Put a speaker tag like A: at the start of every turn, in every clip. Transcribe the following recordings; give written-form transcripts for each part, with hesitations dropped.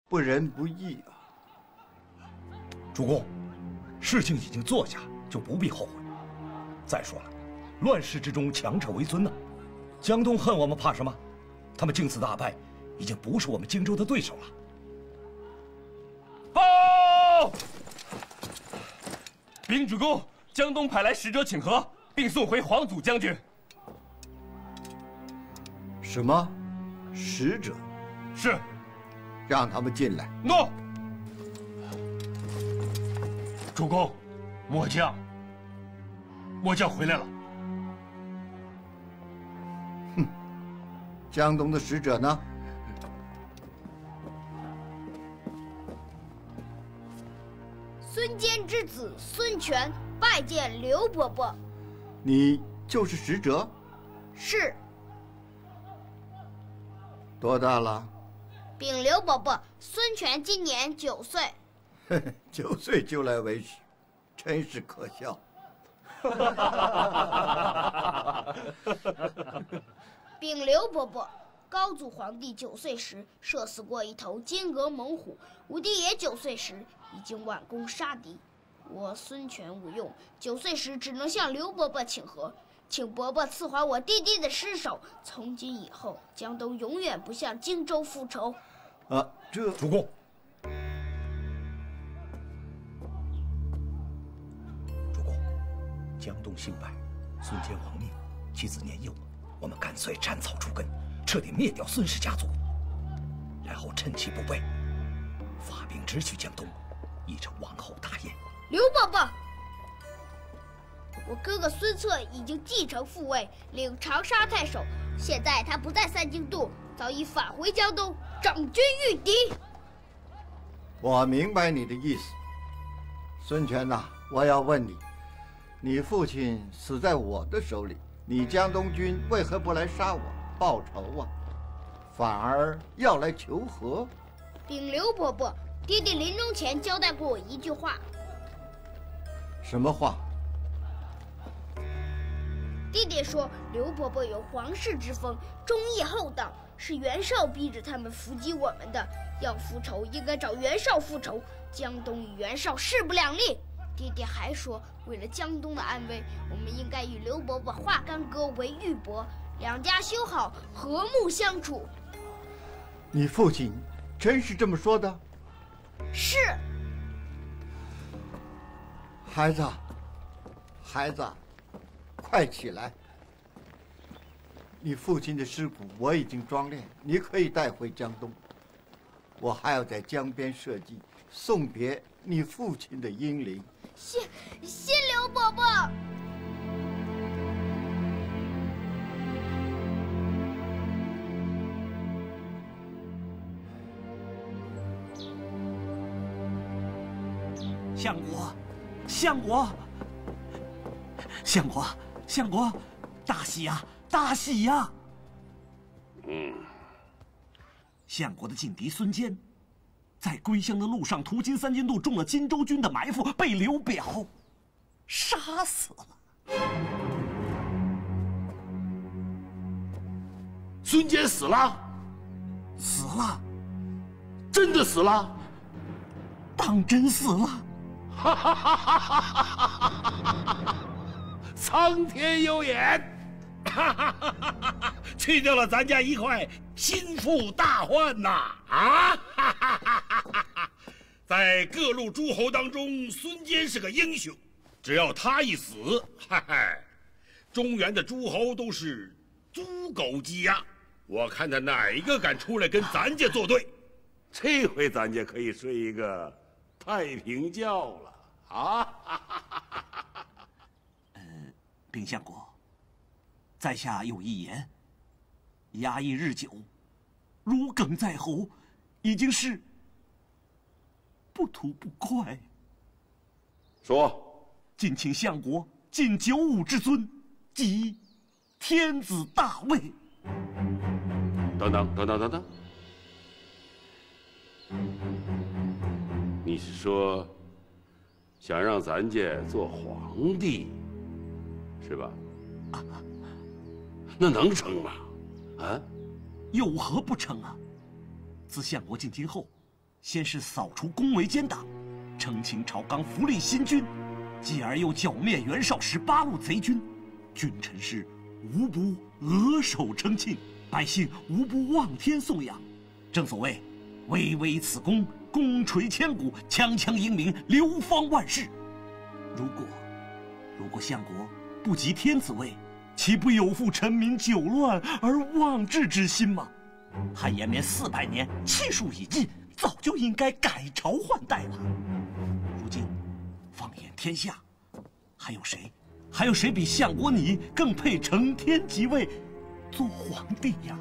A: 不仁不义啊！
B: 主公，事情已经做下，就不必后悔。再说了，乱世之中，强者为尊呐。江东恨我们，怕什么？他们经此大败，已经不是我们荆州的对手了。
C: 报！禀主公，江东派来使者请和，并送回皇祖将军。
A: 什么？使者？
C: 是。
A: 让他们进来。
C: 诺。主公，末将回来了。
A: 哼，江东的使者呢？
D: 孙坚之子孙权拜见刘伯伯。
A: 你就是使者？
D: 是。
A: 多大了？
D: 禀刘伯伯，孙权今年9岁。
A: 9岁就来为使，真是可笑。
D: 禀刘伯伯，高祖皇帝9岁时射死过一头金戈猛虎，吾弟也9岁时已经挽弓杀敌。我孙权无用，9岁时只能向刘伯伯请和，请伯伯赐还我弟弟的尸首。从今以后，江东永远不向荆州复仇。
A: 这
B: 主公，江东兴败，孙坚亡命，妻子年幼，我们干脆斩草除根，彻底灭掉孙氏家族，然后趁其不备，发兵直取江东，议成王后大业。
D: 刘伯伯，我哥哥孙策已经继承父位，领长沙太守，现在他不在三京度，早已返回江东，掌军御敌。
A: 我明白你的意思，孙权呐，我要问你，你父亲死在我的手里，你江东军为何不来杀我报仇啊？反而要来求和？
D: 禀刘伯伯，爹爹临终前交代过我一句话。
A: 什么话？
D: 爹爹说刘伯伯有皇室之风，忠义厚道，是袁绍逼着他们伏击我们的。要复仇，应该找袁绍复仇。江东与袁绍势不两立。爹爹还说，为了江东的安危，我们应该与刘伯伯化干戈为玉帛，两家修好，和睦相处。
A: 你父亲真是这么说的？
D: 是。
A: 孩子，孩子，快起来！你父亲的尸骨我已经装殓，你可以带回江东。我还要在江边设计送别你父亲的英灵。
D: 谢刘伯伯。
E: 相国，相国，相国，相国，大喜呀，大喜呀！相国的劲敌孙坚，在归乡的路上途经三津渡，中了荆州军的埋伏，被刘表杀死了。
F: 孙坚死了？
E: 死了？
F: 真的死了？
E: 当真死了？
F: 哈哈哈哈哈哈！苍天有眼！哈哈哈哈哈！去掉了咱家一块心腹大患呐！啊！哈哈哈哈哈！在各路诸侯当中，孙坚是个英雄。只要他一死，嗨嗨，中原的诸侯都是猪狗鸡鸭。我看他哪一个敢出来跟咱家作对？这回咱家可以睡一个太平觉了啊！
E: 禀相国，在下有一言，压抑日久，如鲠在喉，已经是不吐不快。
F: 说，
E: 敬请相国尽95之尊，即天子大位。
F: 等等，你是说想让咱家做皇帝，是吧？那能成吗？啊？
E: 有何不成啊？自相国进京后， 先是扫除宫闱奸党，澄清朝纲，扶立新军，继而又剿灭袁绍18路贼军，君臣是无不额首称庆，百姓无不望天颂扬。正所谓，巍巍此功，功垂千古，锵锵英明，流芳万世。如果相国不及天子位，岂不有负臣民久乱而忘志之心吗？汉延绵400年，气数已尽，早就应该改朝换代了。如今放眼天下，还有谁比相国你更配承天即位，做皇帝呀？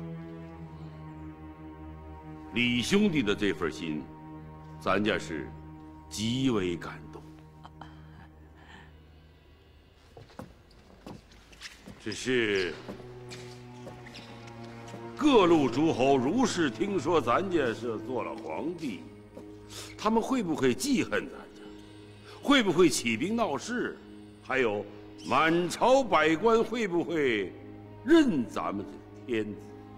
F: 李兄弟的这份心，咱家是极为感动。只是各路诸侯如是听说咱家是做了皇帝，他们会不会记恨咱家？会不会起兵闹事？还有满朝百官会不会认咱们是天子？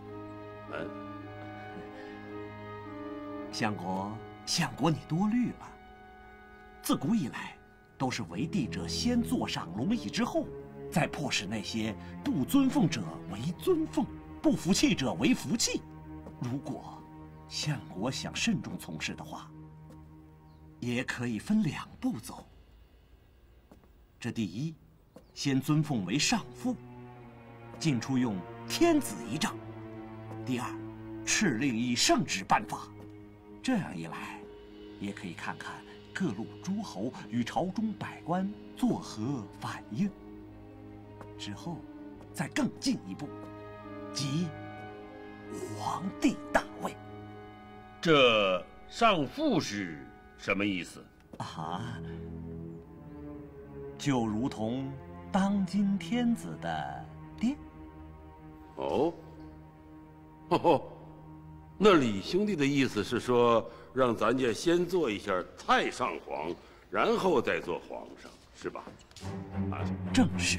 E: 相国你多虑了。自古以来，都是为帝者先坐上龙椅之后，再迫使那些不尊奉者为尊奉，不服气者为服气。如果相国想慎重从事的话，也可以分2步走。这第一，先尊奉为上父，进出用天子仪仗；第二，敕令以圣旨颁发。这样一来，也可以看看各路诸侯与朝中百官作何反应。之后，再更进一步，即皇帝大位。
F: 这上父是什么意思
E: 啊？就如同当今天子的爹。
F: 哦，那李兄弟的意思是说，让咱家先做一下太上皇，然后再做皇上，是吧？啊，
E: 正是。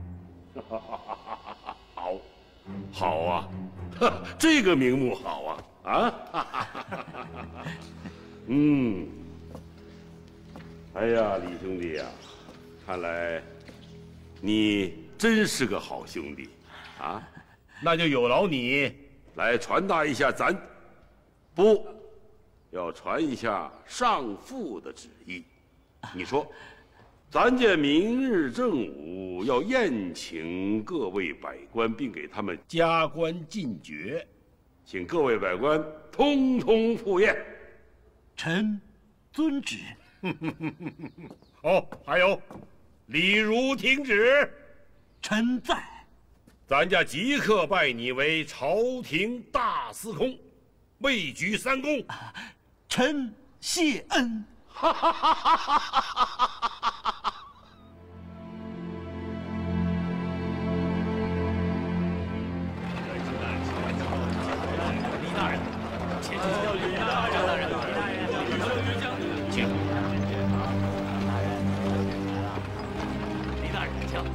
F: 好啊，这个名目好啊！哎呀，李兄弟呀，看来你真是个好兄弟啊！那就有劳你来传达一下要传一下上父的旨意。你说，咱家明日正午要宴请各位百官，并给他们加官进爵，请各位百官通通赴宴。
E: 臣遵旨。
F: 哦，还有，李儒听旨。
E: 臣在。
F: 咱家即刻拜你为朝廷大司空，位居3公。
E: 臣谢恩。
C: 李大人，请李大人，请。李大人，请。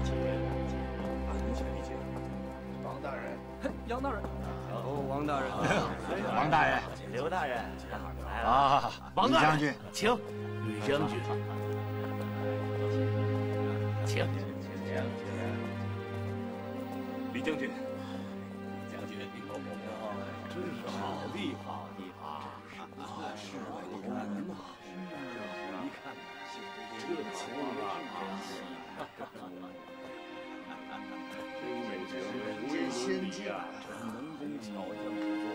G: 王大人，
C: 杨大人，
G: 哦，王大人，
H: 王大人，
G: 刘大人，来了
H: 啊，
C: 王大人，
H: 李将军，
C: 请。吕将军，请。
F: 李将军，
G: 真是好地方，是你看呐，一看这情况真先进啊！能工巧匠之作，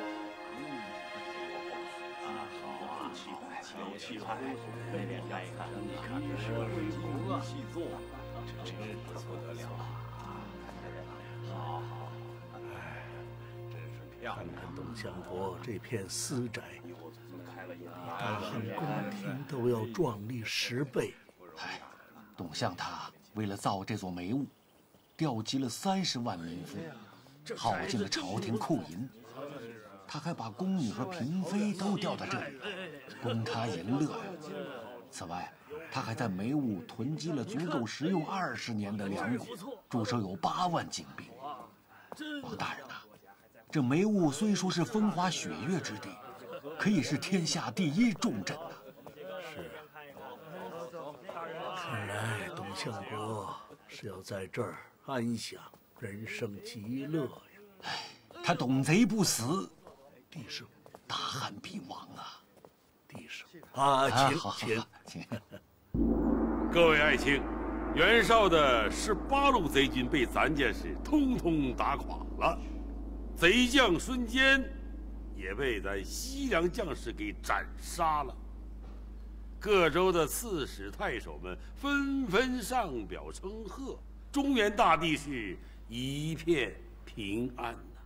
G: 好啊，有气派，背面看一看，你看这是工工细作，这真是不得了啊！好，真是漂亮。
I: 看看董相国这片私宅，大汉宫廷都要壮丽10倍。
H: 哎，董相他为了造这座梅屋，调集了30万民夫，耗尽了朝廷库银。他还把宫女和嫔妃都调到这里，供他淫乐呀。此外，他还在梅屋囤积了足够食用20年的粮谷，驻守有8万精兵。王大人呐，这梅屋虽说是风花雪月之地， 可以是天下第一重镇呐。
I: 是啊，看来董相国是要在这儿安享人生极乐呀。
H: 哎，他董贼不死，
I: 帝圣，
H: 大汉必亡啊！
I: 帝圣啊，请。
F: 各位爱卿，袁绍的18路贼军被咱家是通通打垮了，贼将孙坚也被咱西凉将士给斩杀了。各州的刺史太守们纷纷上表称贺，中原大地是一片平安呐！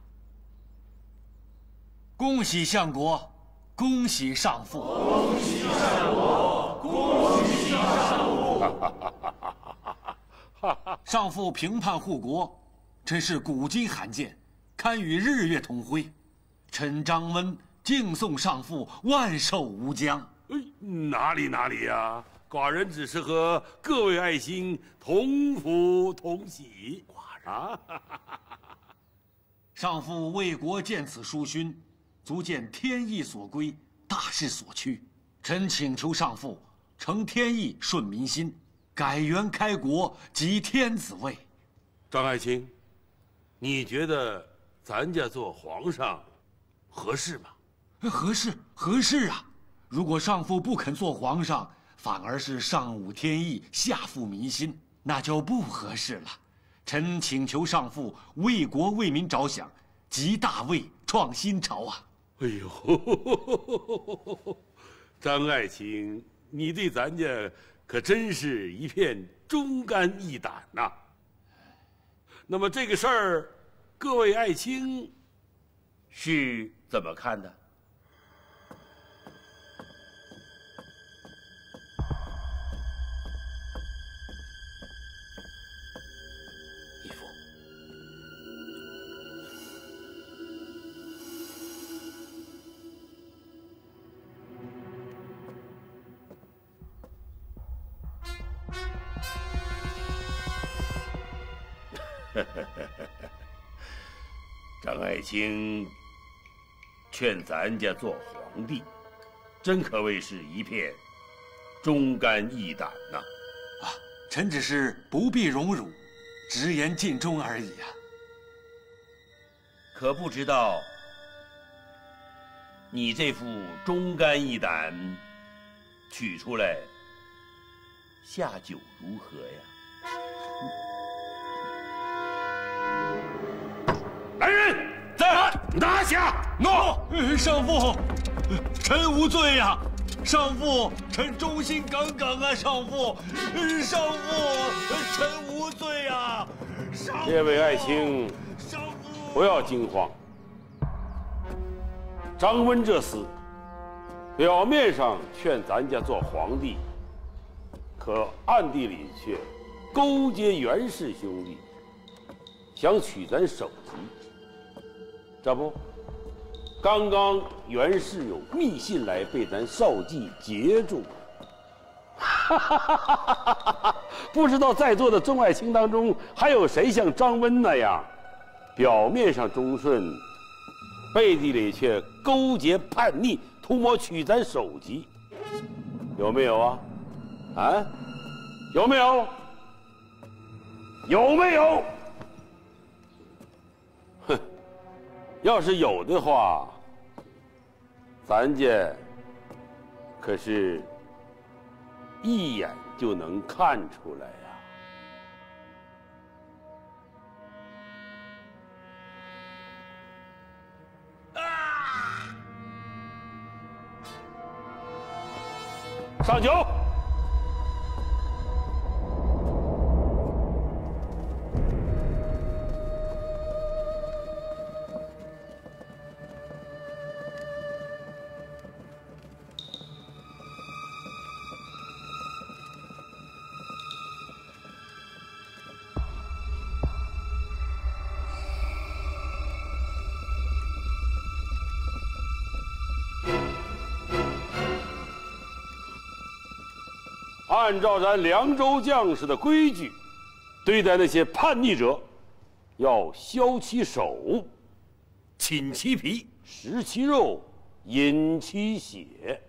H: 恭喜相国，恭喜上父！
G: 恭喜相国，恭喜上父！
H: 上父平叛护国，真是古今罕见，堪与日月同辉。臣张温敬送上父万寿无疆。
F: 哪里呀，寡人只是和各位爱卿同福同喜。啊！
H: 上父为国见此书勋，足见天意所归，大势所趋。臣请求上父承天意，顺民心，改元开国，即天子位。
F: 张爱卿，你觉得咱家做皇上合适吗？
H: 合适啊！如果上父不肯做皇上，反而是上侮天意，下负民心，那就不合适了。臣请求上父为国为民着想，即大位，创新朝啊！
F: 哎呦，张爱卿，你对咱家可真是一片忠肝义胆呐。那么这个事儿，各位爱卿是怎么看的？
E: 义父，
F: 张爱卿劝咱家做皇帝，真可谓是一片忠肝义胆呐！
H: 啊，臣只是不必荣辱，直言尽忠而已啊。
F: 可不知道你这副忠肝义胆取出来下酒如何呀？来人，在拿下！
H: 诺，上父，臣无罪呀！上父，臣忠心耿耿啊！上父，臣无罪啊！
F: 这位爱卿，不要惊慌。张温这厮，表面上劝咱家做皇帝，可暗地里却勾结袁氏兄弟，想取咱首级。这不，刚刚袁氏有密信来，被咱少计截住。不知道在座的众爱卿当中，还有谁像张温那样，表面上忠顺，背地里却勾结叛逆，图谋取咱首级？有没有啊？啊？有没有？有没有？哼！要是有的话，咱家可是一眼就能看出来呀。上酒。按照咱凉州将士的规矩，对待那些叛逆者，要削其手，寝其皮，食其肉， 饮其血。